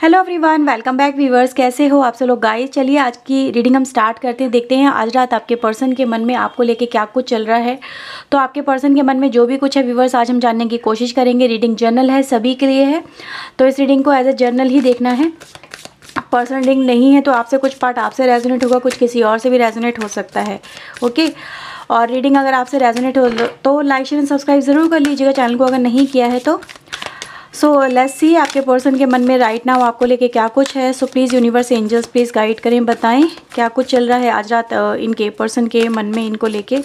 Hello everyone, welcome back viewers. कैसे हो आप सब लोग गाइस। चलिए आज की रीडिंग हम स्टार्ट करते हैं। देखते हैं आज रात आपके पर्सन के मन में आपको लेके क्या कुछ चल रहा है। तो आपके पर्सन के मन में जो भी कुछ है व्यूवर्स, आज हम जानने की कोशिश करेंगे। रीडिंग जर्नल है, सभी के लिए है, तो इस रीडिंग को एज ए जर्नल ही देखना है। पर्सनल रीडिंग नहीं है तो आपसे कुछ पार्ट आपसे रेजोनेट होगा, कुछ किसी और से भी रेजोनेट हो सकता है। ओके, और रीडिंग अगर आपसे रेजोनेट हो तो लाइक शेयर एंड सब्सक्राइब ज़रूर कर लीजिएगा चैनल को, अगर नहीं किया है तो। सो लेट्स सी आपके पर्सन के मन में राइट नाउ आपको लेके क्या कुछ है। So please universe angels please guide करें, बताएं क्या कुछ चल रहा है आज रात इनके पर्सन के मन में इनको लेके।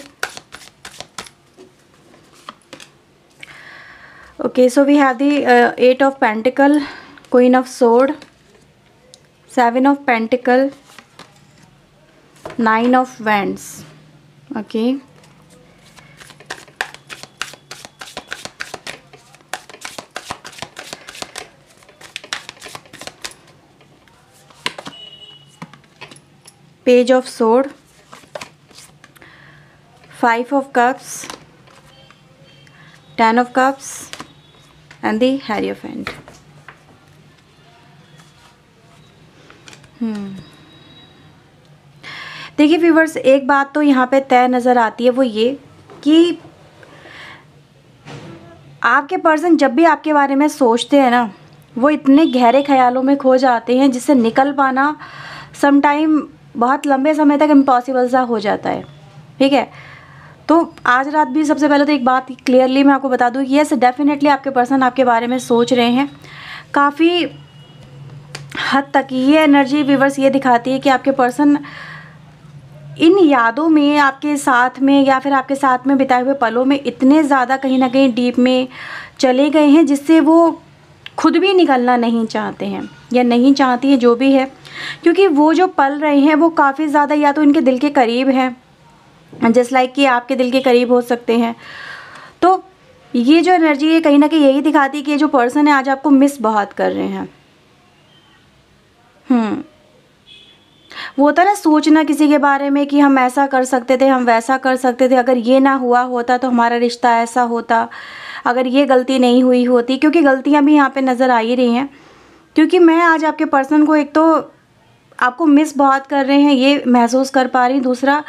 Okay, so we have the 8 of pentacle, queen of sword, 7 of pentacle, 9 of wands. Okay, page of sword, 5 of cups, 10 of cups and the hierophant. देखिए व्यूवर्स, एक बात तो यहाँ पे तय नज़र आती है, वो ये कि आपके पर्सन जब भी आपके बारे में सोचते हैं ना, वो इतने गहरे ख्यालों में खो जाते हैं जिससे निकल पाना सम टाइम बहुत लंबे समय तक इम्पॉसिबल सा हो जाता है। ठीक है, तो आज रात भी सबसे पहले तो एक बात क्लियरली मैं आपको बता दूँ, यस डेफिनेटली आपके पर्सन आपके बारे में सोच रहे हैं। काफ़ी हद तक ये एनर्जी व्यूवर्स ये दिखाती है कि आपके पर्सन इन यादों में आपके साथ में या फिर आपके साथ में बिताए हुए पलों में इतने ज़्यादा कहीं ना कहीं डीप में चले गए हैं जिससे वो खुद भी निकलना नहीं चाहते हैं या नहीं चाहती है, जो भी है, क्योंकि वो जो पल रहे हैं वो काफ़ी ज़्यादा या तो इनके दिल के करीब हैं, जस्ट लाइक कि आपके दिल के करीब हो सकते हैं। तो ये जो एनर्जी है कहीं ना कहीं यही दिखाती है कि ये जो पर्सन है आज आपको मिस बहुत कर रहे हैं। वो होता है ना सोचना किसी के बारे में कि हम ऐसा कर सकते थे, हम वैसा कर सकते थे, अगर ये ना हुआ होता तो हमारा रिश्ता ऐसा होता, अगर ये गलती नहीं हुई होती, क्योंकि गलतियां भी यहाँ पे नज़र आ ही रही हैं। क्योंकि मैं आज आपके पर्सन को एक तो आपको मिस बहुत कर रहे हैं ये महसूस कर पा रही हूँ, दूसरा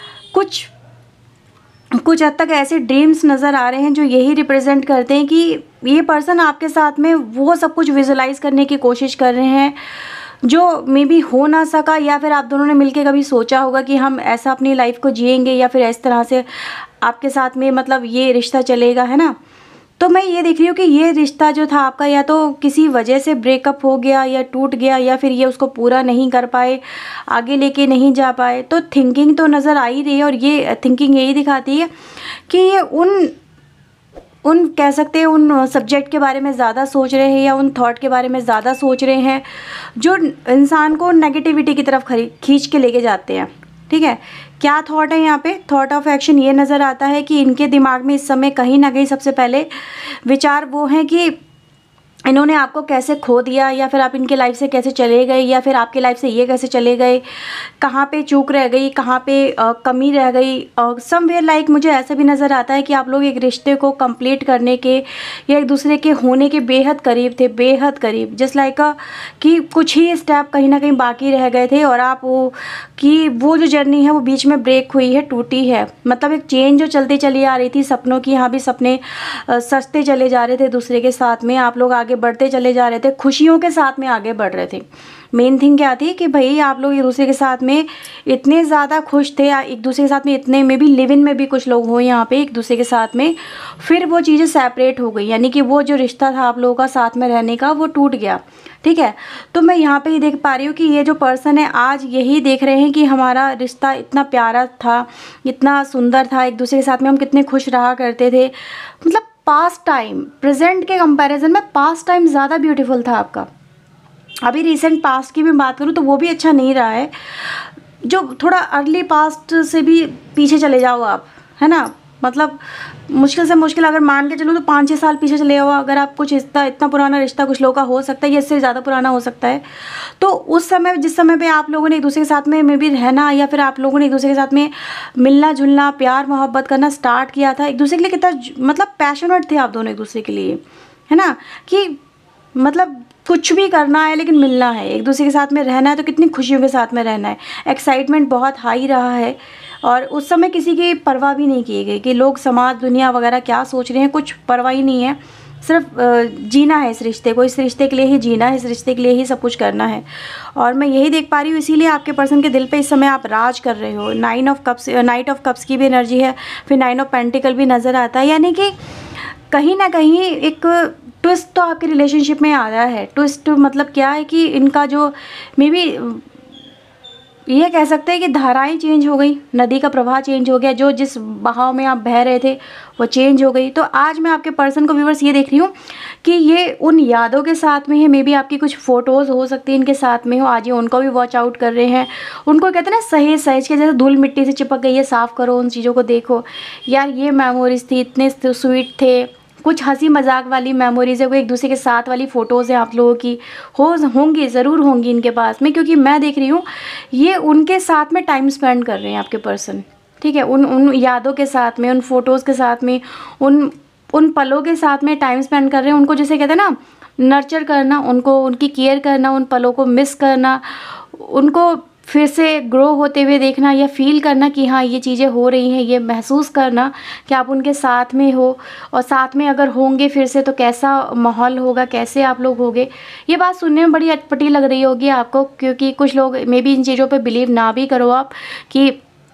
कुछ हद तक ऐसे ड्रीम्स नज़र आ रहे हैं जो यही रिप्रेजेंट करते हैं कि ये पर्सन आपके साथ में वो सब कुछ विजुलाइज करने की कोशिश कर रहे हैं जो मे बी हो ना सका, या फिर आप दोनों ने मिलके कभी सोचा होगा कि हम ऐसा अपनी लाइफ को जिएंगे या फिर इस तरह से आपके साथ में मतलब ये रिश्ता चलेगा, है ना। तो मैं ये देख रही हूँ कि ये रिश्ता जो था आपका या तो किसी वजह से ब्रेकअप हो गया या टूट गया, या फिर ये उसको पूरा नहीं कर पाए, आगे लेके नहीं जा पाए। तो थिंकिंग तो नज़र आ ही रही है, और ये थिंकिंग यही दिखाती है कि ये उन कह सकते हैं उन सब्जेक्ट के बारे में ज़्यादा सोच रहे हैं या उन थॉट के बारे में ज़्यादा सोच रहे हैं जो इंसान को नेगेटिविटी की तरफ खींच के लेके जाते हैं। ठीक है, क्या थॉट है यहाँ पे? थॉट ऑफ एक्शन ये नज़र आता है कि इनके दिमाग में इस समय कहीं ना कहीं सबसे पहले विचार वो हैं कि इन्होंने आपको कैसे खो दिया, या फिर आप इनके लाइफ से कैसे चले गए, या फिर आपके लाइफ से ये कैसे चले गए, कहाँ पे चूक रह गई, कहाँ पे कमी रह गई। समवेयर लाइक मुझे ऐसा भी नज़र आता है कि आप लोग एक रिश्ते को कंप्लीट करने के या एक दूसरे के होने के बेहद करीब थे, बेहद करीब, जस्ट लाइक कि कुछ ही स्टेप कहीं ना कहीं बाकी रह गए थे, और आप वो जो जर्नी है वो बीच में ब्रेक हुई है, टूटी है। मतलब एक चेन जो चलती चली आ रही थी सपनों की, यहाँ भी सपने सजते चले जा रहे थे दूसरे के साथ में, आप लोग आगे बढ़ते चले जा रहे थे, खुशियों के साथ में आगे बढ़ रहे थे। मेन थिंग क्या थी कि भाई आप लोग एक दूसरे के साथ में इतने ज़्यादा खुश थे, एक दूसरे के साथ में इतने में भी लिव इन में भी कुछ लोग हो यहाँ पे एक दूसरे के साथ में, फिर वो चीज़ें सेपरेट हो गई, यानी कि वो जो रिश्ता था आप लोगों का साथ में रहने का वो टूट गया। ठीक है, तो मैं यहाँ पे ही देख पा रही हूँ कि ये जो पर्सन है आज यही देख रहे हैं कि हमारा रिश्ता इतना प्यारा था, इतना सुंदर था, एक दूसरे के साथ में हम कितने खुश रहा करते थे। मतलब पास्ट टाइम प्रेजेंट के कंपैरिजन में पास्ट टाइम ज़्यादा ब्यूटीफुल था आपका। अभी रिसेंट पास्ट की भी बात करूँ तो वो भी अच्छा नहीं रहा है, जो थोड़ा अर्ली पास्ट से भी पीछे चले जाओ आप, है ना। मतलब मुश्किल से मुश्किल अगर मान के चलो तो 5-6 साल पीछे चले जाओ, अगर आप कुछ इतना पुराना रिश्ता कुछ लोगों का हो सकता है, या इससे ज़्यादा पुराना हो सकता है, तो उस समय जिस समय पे आप लोगों ने एक दूसरे के साथ में मे बी रहना, या फिर आप लोगों ने एक दूसरे के साथ में मिलना जुलना, प्यार मोहब्बत करना स्टार्ट किया था, एक दूसरे के लिए कितना मतलब पैशनेट थे आप दोनों एक दूसरे के लिए, है ना। कि मतलब कुछ भी करना है लेकिन मिलना है, एक दूसरे के साथ में रहना है तो कितनी खुशियों के साथ में रहना है। एक्साइटमेंट बहुत हाई रहा है और उस समय किसी की परवाह भी नहीं की गई कि लोग, समाज, दुनिया वगैरह क्या सोच रहे हैं, कुछ परवाह ही नहीं है। सिर्फ जीना है इस रिश्ते को, इस रिश्ते के लिए ही जीना है, इस रिश्ते के लिए ही सब कुछ करना है। और मैं यही देख पा रही हूँ, इसीलिए आपके पर्सन के दिल पे इस समय आप राज कर रहे हो। नाइट ऑफ कप्स की भी एनर्जी है, फिर 9 ऑफ पेंटिकल भी नज़र आता है, यानी कि कहीं ना कहीं एक ट्विस्ट तो आपके रिलेशनशिप में आ रहा है। ट्विस्ट मतलब क्या है कि इनका जो मे बी ये कह सकते हैं कि धाराएं चेंज हो गई, नदी का प्रवाह चेंज हो गया, जो जिस बहाव में आप बह रहे थे वो चेंज हो गई। तो आज मैं आपके पर्सन को व्यूअर्स ये देख रही हूँ कि ये उन यादों के साथ में है, मे बी आपकी कुछ फ़ोटोज़ हो सकती है इनके साथ में हो, आज ये उनको भी वॉच आउट कर रहे हैं। उनको कहते हैं ना सहेज सहेज के, जैसे धूल मिट्टी से चिपक गई है, साफ़ करो उन चीज़ों को, देखो यार ये मेमोरीज थी, इतने स्वीट थे, कुछ हंसी मजाक वाली मेमोरीज है, वो एक दूसरे के साथ वाली फ़ोटोज़ हैं आप लोगों की, होंगी ज़रूर होंगी इनके पास में, क्योंकि मैं देख रही हूँ ये उनके साथ में टाइम स्पेंड कर रहे हैं आपके पर्सन। ठीक है, उन यादों के साथ में, उन फोटोज़ के साथ में, उन पलों के साथ में टाइम स्पेंड कर रहे हैं। उनको जैसे कहते हैं ना नर्चर करना, उनको उनकी केयर करना, उन पलों को मिस करना, उनको फिर से ग्रो होते हुए देखना या फील करना कि हाँ ये चीज़ें हो रही हैं, ये महसूस करना कि आप उनके साथ में हो, और साथ में अगर होंगे फिर से तो कैसा माहौल होगा, कैसे आप लोग होंगे। ये बात सुनने में बड़ी अटपटी लग रही होगी आपको, क्योंकि कुछ लोग मे बी इन चीज़ों पे बिलीव ना भी करो आप कि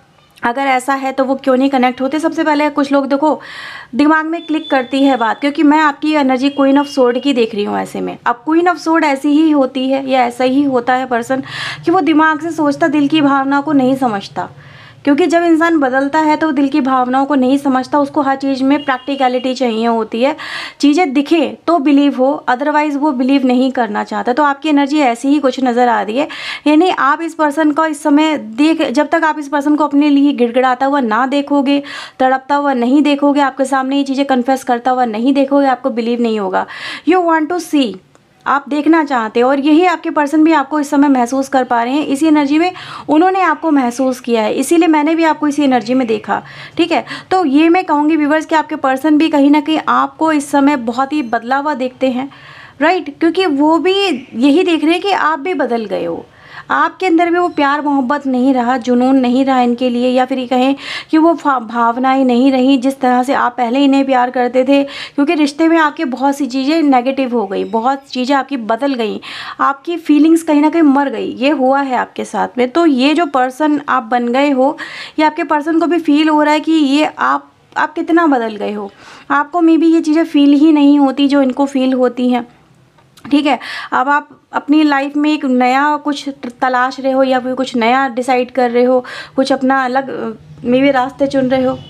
अगर ऐसा है तो वो क्यों नहीं कनेक्ट होते। सबसे पहले कुछ लोग देखो दिमाग में क्लिक करती है बात, क्योंकि मैं आपकी एनर्जी क्वीन ऑफ सोर्ड की देख रही हूँ ऐसे में। अब क्वीन ऑफ सोर्ड ऐसी ही होती है या ऐसा ही होता है पर्सन कि वो दिमाग से सोचता, दिल की भावना को नहीं समझता, क्योंकि जब इंसान बदलता है तो दिल की भावनाओं को नहीं समझता, उसको हर चीज़ में प्रैक्टिकलिटी चाहिए होती है, चीज़ें दिखे तो बिलीव हो, अदरवाइज़ वो बिलीव नहीं करना चाहता। तो आपकी एनर्जी ऐसी ही कुछ नज़र आ रही है, यानी आप इस पर्सन को इस समय जब तक आप इस पर्सन को अपने लिए गिड़गिड़ाता हुआ ना देखोगे, तड़पता हुआ नहीं देखोगे, आपके सामने ये चीज़ें कन्फेस करता हुआ नहीं देखोगे, आपको बिलीव नहीं होगा। यू वॉन्ट टू सी, आप देखना चाहते हो, और यही आपके पर्सन भी आपको इस समय महसूस कर पा रहे हैं। इसी एनर्जी में उन्होंने आपको महसूस किया है, इसीलिए मैंने भी आपको इसी एनर्जी में देखा। ठीक है, तो ये मैं कहूँगी व्यूअर्स कि आपके पर्सन भी कहीं ना कहीं आपको इस समय बहुत ही बदला हुआ देखते हैं, राइट, क्योंकि वो भी यही देख रहे हैं कि आप भी बदल गए हो, आपके अंदर भी वो प्यार मोहब्बत नहीं रहा, जुनून नहीं रहा इनके लिए, या फिर ये कहें कि वो भावनाएं नहीं रही जिस तरह से आप पहले इन्हें प्यार करते थे, क्योंकि रिश्ते में आपके बहुत सी चीज़ें नेगेटिव हो गई, बहुत चीज़ें आपकी बदल गई, आपकी फीलिंग्स कहीं ना कहीं मर गई। ये हुआ है आपके साथ में। तो ये जो पर्सन आप बन गए हो, ये आपके पर्सन को भी फील हो रहा है कि ये आप कितना बदल गए हो। आपको मे बी ये चीज़ें फील ही नहीं होती जो इनको फील होती हैं। ठीक है, अब आप अपनी लाइफ में एक नया कुछ तलाश रहे हो, या फिर कुछ नया डिसाइड कर रहे हो, कुछ अपना अलग मे बी रास्ते चुन रहे हो।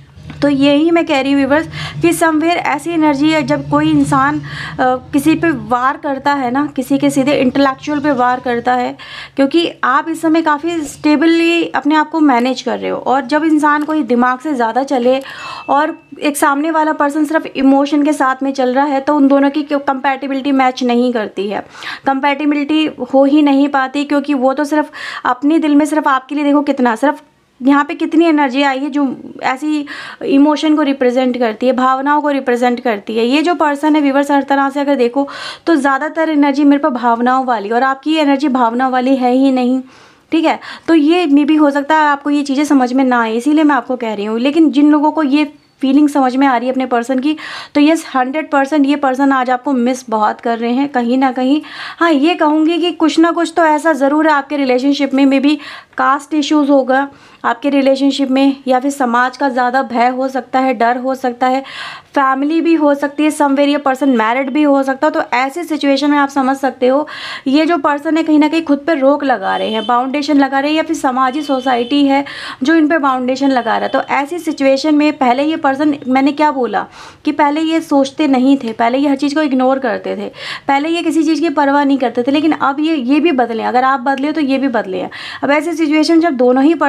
तो यही मैं कह रही हूँ व्यूअर्स कि समवेयर ऐसी एनर्जी है, जब कोई इंसान किसी पे वार करता है ना, किसी के सीधे इंटेलेक्चुअल पे वार करता है, क्योंकि आप इस समय काफ़ी स्टेबली अपने आप को मैनेज कर रहे हो, और जब इंसान कोई दिमाग से ज़्यादा चले और एक सामने वाला पर्सन सिर्फ इमोशन के साथ में चल रहा है, तो उन दोनों की कंपैटिबिलिटी मैच नहीं करती है, कंपैटिबिलिटी हो ही नहीं पाती, क्योंकि वो तो सिर्फ अपने दिल में सिर्फ आपके लिए, देखो कितना, सिर्फ यहाँ पे कितनी एनर्जी आई है जो ऐसी इमोशन को रिप्रेजेंट करती है, भावनाओं को रिप्रेजेंट करती है। ये जो पर्सन है व्यूअर्स, हर तरह से अगर देखो तो ज़्यादातर एनर्जी मेरे पास भावनाओं वाली, और आपकी एनर्जी भावना वाली है ही नहीं। ठीक है, तो ये मे भी हो सकता है आपको ये चीज़ें समझ में ना आए, इसीलिए मैं आपको कह रही हूँ। लेकिन जिन लोगों को ये फीलिंग समझ में आ रही है अपने पर्सन की, तो यस 100% ये पर्सन आज आपको मिस बहुत कर रहे हैं कहीं ना कहीं। हाँ, ये कहूँगी कि कुछ ना कुछ तो ऐसा ज़रूर है आपके रिलेशनशिप में, मे बी कास्ट इश्यूज़ होगा आपके रिलेशनशिप में, या फिर समाज का ज़्यादा भय हो सकता है, डर हो सकता है, फैमिली भी हो सकती है, समवेयर ये पर्सन मैरिड भी हो सकता है। तो ऐसी सिचुएशन में आप समझ सकते हो ये जो पर्सन है कहीं ना कहीं खुद पे रोक लगा रहे हैं, बाउंडेशन लगा रहे हैं, या फिर समाजी सोसाइटी है जो इन पे बाउंडेशन लगा रहा है। तो ऐसी सिचुएशन में पहले ये पर्सन, मैंने क्या बोला कि पहले ये सोचते नहीं थे, पहले ये हर चीज़ को इग्नोर करते थे, पहले ये किसी चीज़ की परवाह नहीं करते थे, लेकिन अब ये भी बदले। अगर आप बदले तो ये भी बदले हैं। अब ऐसी सिचुएशन जब दोनों ही पर्सन बदले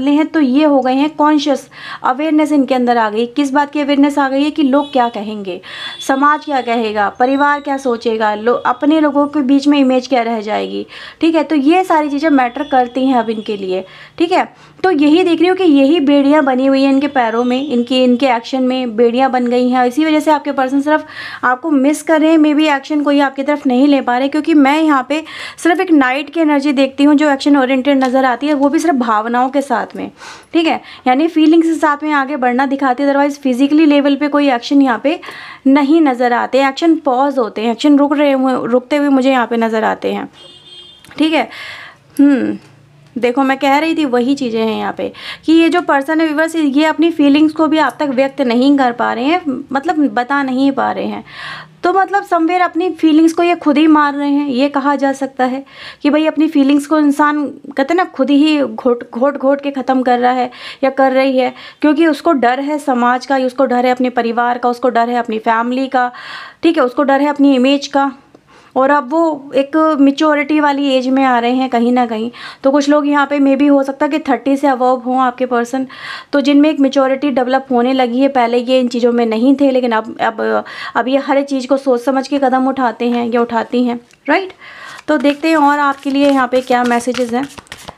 निकालने हैं तो ये हो गए हैं कॉन्शियस अवेयरनेस इनके अंदर आ गई। किस बात की अवेयरनेस आ गई है कि लोग क्या कहेंगे, समाज क्या कहेगा, परिवार क्या सोचेगा, अपने लोगों के बीच में इमेज क्या रह जाएगी। ठीक है, तो ये सारी चीज़ें मैटर करती हैं अब इनके लिए। ठीक है, तो यही देख रही हूँ कि यही बेड़ियाँ बनी हुई हैं इनके पैरों में, इनके एक्शन में बेड़ियाँ बन गई हैं। इसी वजह से आपके पर्सन सिर्फ आपको मिस कर रहे हैं, मे बी एक्शन कोई आपकी तरफ नहीं ले पा रहे, क्योंकि मैं यहाँ पे सिर्फ एक नाइट की एनर्जी देखती हूँ जो एक्शन ओरिएंटेड नज़र आती है, वो भी सिर्फ भावनाओं के साथ में। ठीक है, यानी फीलिंग्स के साथ में आगे बढ़ना दिखाती है, अदरवाइज फिजिकली लेवल पे कोई एक्शन यहाँ पे नहीं नज़र आते। एक्शन पॉज होते हैं, एक्शन रुकते हुए मुझे यहाँ पे नज़र आते हैं। ठीक है, देखो मैं कह रही थी वही चीज़ें हैं यहाँ पे कि ये जो पर्सन है व्यूअर्स, ये अपनी फीलिंग्स को भी आप तक व्यक्त नहीं कर पा रहे हैं, मतलब बता नहीं पा रहे हैं। तो मतलब समवेयर अपनी फीलिंग्स को ये खुद ही मार रहे हैं, ये कहा जा सकता है कि भाई अपनी फीलिंग्स को इंसान कहते हैं ना खुद ही घोट के ख़त्म कर रहा है या कर रही है, क्योंकि उसको डर है समाज का, उसको डर है अपने परिवार का, उसको डर है अपनी फैमिली का। ठीक है, उसको डर है अपनी इमेज का, और अब वो एक मैच्योरिटी वाली एज में आ रहे हैं कहीं ना कहीं। तो कुछ लोग यहाँ पे मे भी हो सकता है कि 30 से अबव हों आपके पर्सन, तो जिनमें एक मैच्योरिटी डेवलप होने लगी है। पहले ये इन चीज़ों में नहीं थे, लेकिन अब ये हर चीज़ को सोच समझ के कदम उठाते हैं या उठाती हैं, राइट। तो देखते हैं और आपके लिए यहाँ पे क्या मैसेजेस हैं।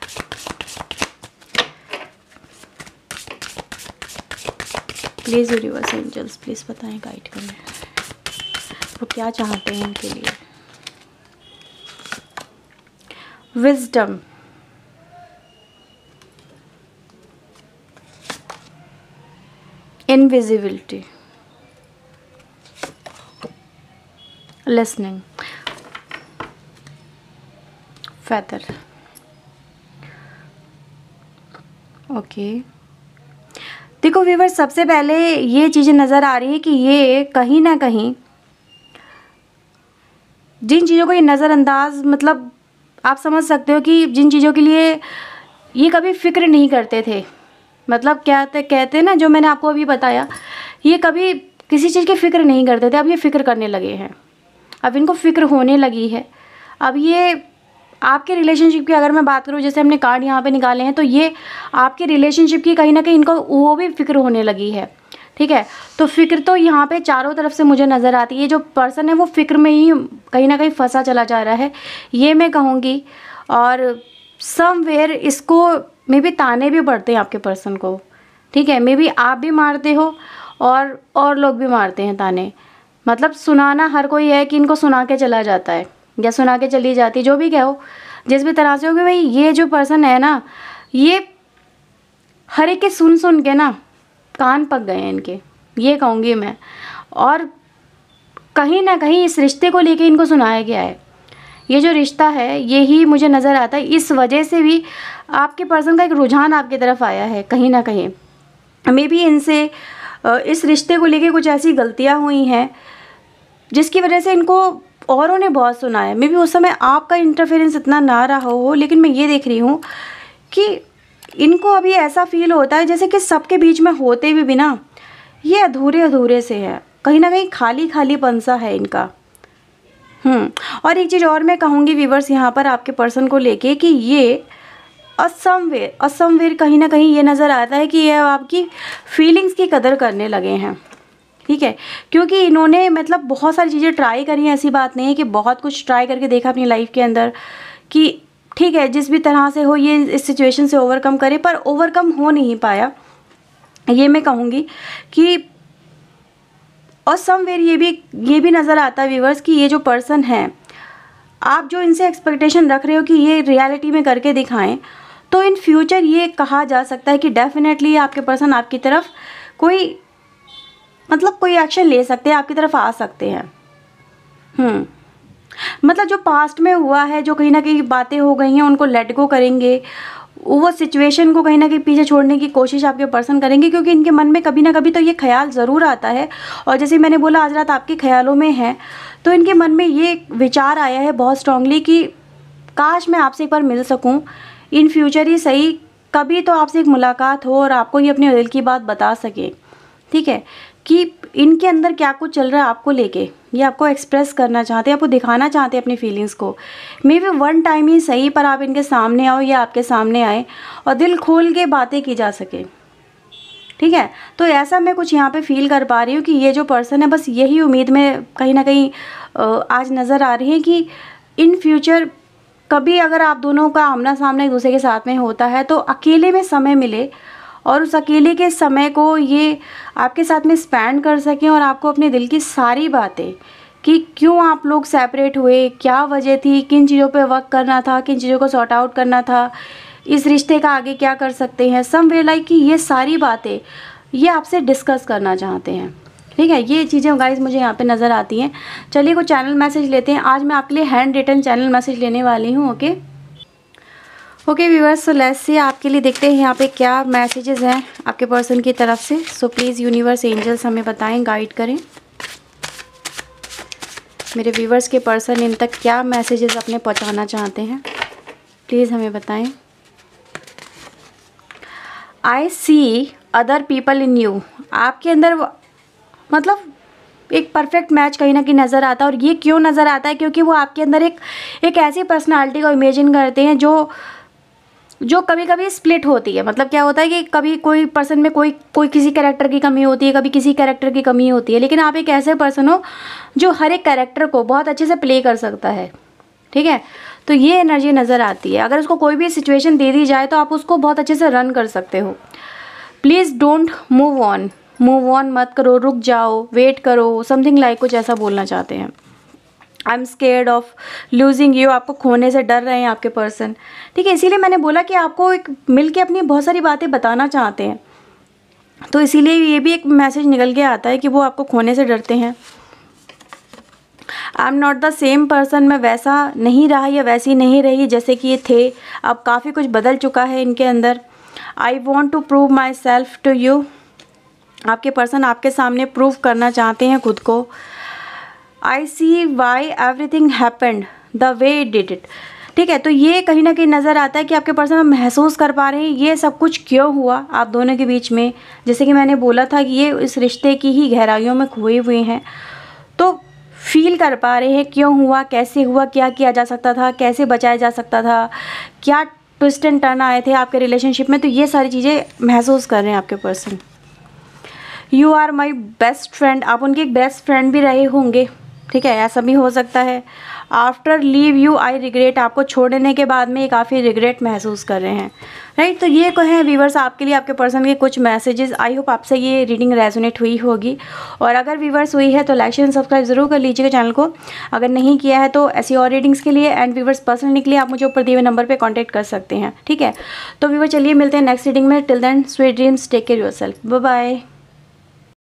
प्लीज़ यूनिवर्स एंजल्स प्लीज़ बताएं, गाइड करें, वो क्या चाहते हैं इनके लिए। Wisdom, invisibility, listening, feather. Okay, देखो व्यूअर्स, सबसे पहले ये चीज़ें नज़र आ रही है कि ये कहीं ना कहीं जिन चीज़ों को ये नज़रअंदाज, मतलब आप समझ सकते हो कि जिन चीज़ों के लिए ये कभी फ़िक्र नहीं करते थे, मतलब क्या कहते हैं ना, जो मैंने आपको अभी बताया, ये कभी किसी चीज़ की फ़िक्र नहीं करते थे, अब ये फ़िक्र करने लगे हैं, अब इनको फ़िक्र होने लगी है। अब ये आपके रिलेशनशिप की अगर मैं बात करूँ, जैसे हमने कार्ड यहाँ पे निकाले हैं, तो ये आपके रिलेशनशिप की कहीं ना कहीं इनको वो भी फ़िक्र होने लगी है। ठीक है, तो फ़िक्र तो यहाँ पे चारों तरफ से मुझे नज़र आती है। जो पर्सन है वो फ़िक्र में ही कहीं ना कहीं फंसा चला जा रहा है, ये मैं कहूँगी। और समवेयर इसको मे बी ताने भी पड़ते हैं आपके पर्सन को। ठीक है, मे बी आप भी मारते हो और लोग भी मारते हैं ताने, मतलब सुनाना हर कोई है कि इनको सुना के चला जाता है या सुना के चली जाती, जो भी कहो, जिस भी तरह से हो कि भाई ये जो पर्सन है ना, ये हर एक के सुन के ना कान पक गए हैं इनके, ये कहूँगी मैं। और कहीं ना कहीं इस रिश्ते को लेके इनको सुनाया गया है। ये जो रिश्ता है यही मुझे नज़र आता है, इस वजह से भी आपके पर्सन का एक रुझान आपकी तरफ आया है कहीं ना कहीं। मे बी इनसे इस रिश्ते को लेके कुछ ऐसी गलतियाँ हुई हैं जिसकी वजह से इनको औरों ने बहुत सुना है। मे बी उस समय आपका इंटरफेरेंस इतना ना रहा हो, लेकिन मैं ये देख रही हूँ कि इनको अभी ऐसा फील होता है जैसे कि सबके बीच में होते हुए भी ना ये अधूरे से है, कहीं ना कहीं खाली पंसा है इनका। और एक चीज़ और मैं कहूँगी व्यूअर्स यहाँ पर आपके पर्सन को लेके कि ये असमवेयर कहीं ना कहीं ये नज़र आता है कि ये आपकी फीलिंग्स की कदर करने लगे हैं। ठीक है, क्योंकि इन्होंने मतलब बहुत सारी चीज़ें ट्राई करी हैं, ऐसी बात नहीं है कि बहुत कुछ ट्राई करके देखा अपनी लाइफ के अंदर कि ठीक है जिस भी तरह से हो ये इस सिचुएशन से ओवरकम करे, पर ओवरकम हो नहीं पाया, ये मैं कहूँगी कि। और समवेयर ये भी नज़र आता है व्यूअर्स कि ये जो पर्सन है, आप जो इनसे एक्सपेक्टेशन रख रहे हो कि ये रियलिटी में करके दिखाएं, तो इन फ्यूचर ये कहा जा सकता है कि डेफिनेटली आपके पर्सन आपकी तरफ कोई एक्शन ले सकते हैं, आपकी तरफ आ सकते हैं। मतलब जो पास्ट में हुआ है, जो कहीं ना कहीं बातें हो गई हैं, उनको लेट गो करेंगे, वो सिचुएशन को कहीं ना कहीं पीछे छोड़ने की कोशिश आपके पर्सन करेंगे, क्योंकि इनके मन में कभी ना कभी तो ये ख्याल ज़रूर आता है। और जैसे मैंने बोला आज रात आपके ख्यालों में है, तो इनके मन में ये विचार आया है बहुत स्ट्रांगली कि काश मैं आपसे एक बार मिल सकूं, इन फ्यूचर ही सही, कभी तो आपसे एक मुलाकात हो और आपको ये अपने दिल की बात बता सके। ठीक है, कि इनके अंदर क्या कुछ चल रहा है आपको लेके, ये आपको एक्सप्रेस करना चाहते हैं, आपको दिखाना चाहते हैं अपनी फीलिंग्स को। मे बी वन टाइम ही सही, पर आप इनके सामने आओ या आपके सामने आए और दिल खोल के बातें की जा सके, ठीक है। तो ऐसा मैं कुछ यहाँ पे फील कर पा रही हूँ कि ये जो पर्सन है बस यही उम्मीद में कहीं ना कहीं आज नज़र आ रही है कि इन फ्यूचर कभी अगर आप दोनों का आमना सामना एक दूसरे के साथ में होता है तो अकेले में समय मिले और उस अकेले के समय को ये आपके साथ में स्पेंड कर सकें और आपको अपने दिल की सारी बातें कि क्यों आप लोग सेपरेट हुए, क्या वजह थी, किन चीज़ों पे वर्क करना था, किन चीज़ों को सॉर्ट आउट करना था, इस रिश्ते का आगे क्या कर सकते हैं, सम वे लाइक कि ये सारी बातें ये आपसे डिस्कस करना चाहते हैं, ठीक है। ये चीज़ें गाइस मुझे यहाँ पे नज़र आती हैं। चलिए कुछ चैनल मैसेज लेते हैं। आज मैं आपके लिए हैंड रिटन चैनल मैसेज लेने वाली हूँ। Okay viewers, so let's say आपके लिए देखते हैं यहाँ पे क्या मैसेजेस हैं आपके पर्सन की तरफ से। सो प्लीज़ यूनिवर्स एंजल्स हमें बताएं, गाइड करें मेरे व्यूअर्स के पर्सन इन तक क्या मैसेजेस अपने पहुँचाना चाहते हैं, प्लीज़ हमें बताएं। I see other people in you, आपके अंदर मतलब एक परफेक्ट मैच कहीं ना कहीं नज़र आता है। और ये क्यों नज़र आता है, क्योंकि वो आपके अंदर एक ऐसी पर्सनालिटी को इमेजिन करते हैं जो कभी कभी स्प्लिट होती है। मतलब क्या होता है कि कभी कोई पर्सन में कोई किसी कैरेक्टर की कमी होती है, कभी किसी कैरेक्टर की कमी होती है, लेकिन आप एक ऐसे पर्सन हो जो हर एक कैरेक्टर को बहुत अच्छे से प्ले कर सकता है, ठीक है। तो ये एनर्जी नज़र आती है। अगर उसको कोई भी सिचुएशन दे दी जाए तो आप उसको बहुत अच्छे से रन कर सकते हो। प्लीज़ डोंट मूव ऑन मत करो, रुक जाओ, वेट करो, समथिंग लाइक कुछ ऐसा बोलना चाहते हैं। I am scared of losing you, आपको खोने से डर रहे हैं आपके पर्सन, ठीक है। इसीलिए मैंने बोला कि आपको एक मिल के अपनी बहुत सारी बातें बताना चाहते हैं, तो इसीलिए ये भी एक मैसेज निकल के आता है कि वो आपको खोने से डरते हैं। I am not the same person, मैं वैसा नहीं रहा या वैसी नहीं रही जैसे कि ये थे, अब काफ़ी कुछ बदल चुका है इनके अंदर। I want to prove myself to you, आपके पर्सन आपके सामने प्रूव करना चाहते हैं खुद को। I see why everything happened the way it did it, ठीक है। तो ये कहीं ना कहीं नज़र आता है कि आपके पर्सन महसूस कर पा रहे हैं ये सब कुछ क्यों हुआ आप दोनों के बीच में। जैसे कि मैंने बोला था कि ये इस रिश्ते की ही गहराइयों में खोए हुए हैं, तो फील कर पा रहे हैं क्यों हुआ, कैसे हुआ, क्या किया जा सकता था, कैसे बचाया जा सकता था, क्या ट्विस्ट एंड टर्न आए थे आपके रिलेशनशिप में। तो ये सारी चीज़ें महसूस कर रहे हैं आपके person. You are my best friend, आप उनके एक बेस्ट फ्रेंड भी रहे होंगे, ठीक है, ऐसा भी हो सकता है। After leave you I regret, आपको छोड़ने के बाद में ये काफ़ी रिग्रेट महसूस कर रहे हैं, राइट। तो ये को है व्यूवर्स आपके लिए आपके पर्सन के कुछ मैसेजेस। आई होप आपसे ये रीडिंग रेजोनेट हुई होगी, और अगर व्यूवर्स हुई है तो लाइक शेयर सब्सक्राइब ज़रूर कर लीजिएगा चैनल को, अगर नहीं किया है तो ऐसी और रीडिंग्स के लिए एंड व्यूवर्स पर्सनली के लिए आप मुझे ऊपर दिए हुए नंबर पर कॉन्टैक्ट कर सकते हैं, ठीक है। तो व्यूवर चलिए मिलते हैं नेक्स्ट रीडिंग में। Till then sweet dreams, take care yourself, bye bye.